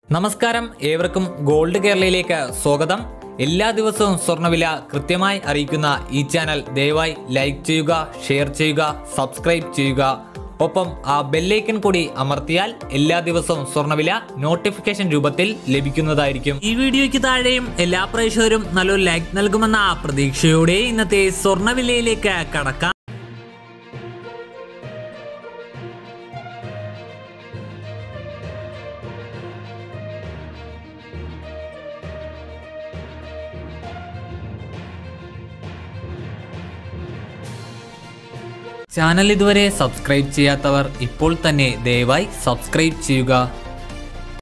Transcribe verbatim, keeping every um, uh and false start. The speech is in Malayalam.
നമസ്കാരം, ഏവർക്കും ഗോൾഡ് കേരളയിലേക്ക് സ്വാഗതം. എല്ലാ ദിവസവും സ്വർണ്ണവില കൃത്യമായി അറിയിക്കുന്ന ഈ ചാനൽ ദയവായി ലൈക്ക് ചെയ്യുക, ഷെയർ ചെയ്യുക, സബ്സ്ക്രൈബ് ചെയ്യുക. ഒപ്പം ആ ബെല്ലൈക്കൺ കൂടി അമർത്തിയാൽ എല്ലാ ദിവസവും സ്വർണ്ണവില നോട്ടിഫിക്കേഷൻ രൂപത്തിൽ ലഭിക്കുന്നതായിരിക്കും. ഈ വീഡിയോയ്ക്ക് താഴെയും എല്ലാ പ്രേക്ഷകരും നല്ലൊരു ലൈക്ക് നൽകുമെന്ന പ്രതീക്ഷയോടെ ഇന്നത്തെ സ്വർണ്ണവിലയിലേക്ക് കടക്കാം. ചാനൽ ഇതുവരെ സബ്സ്ക്രൈബ് ചെയ്യാത്തവർ ഇപ്പോൾ തന്നെ ദയവായി സബ്സ്ക്രൈബ് ചെയ്യുക.